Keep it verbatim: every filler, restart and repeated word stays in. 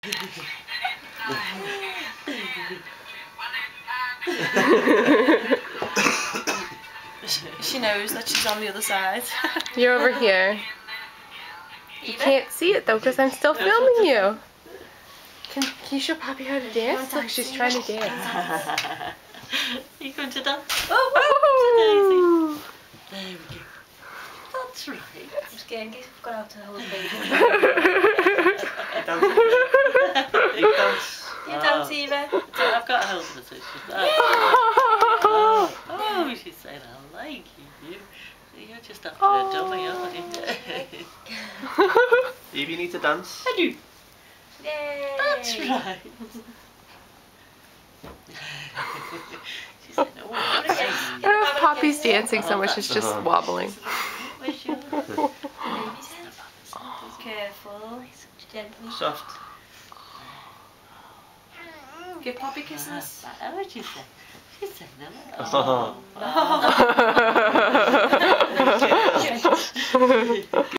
She knows that she's on the other side. You're over here. You can't see it though because I'm still filming you. Can, can you show Poppy how to dance? Look, she's trying to dance. Are you going to dance? Oh, oh, Daisy. There we go. That's right. I'm scared in case I've got out to hold the baby. You dance. You dance, Eva. I've got a hold of the too. Oh, oh, she's saying I like you. You're just after a dummy, aren't you? Eve, you need to dance. I do. Yay! That's right. She's saying, oh, I don't know if Poppy's dancing so much, it's just wobbling. where's yours? Careful. Gently. Soft. Give Poppy kisses. Oh, what'd she say? She said no. Oh. Oh. Give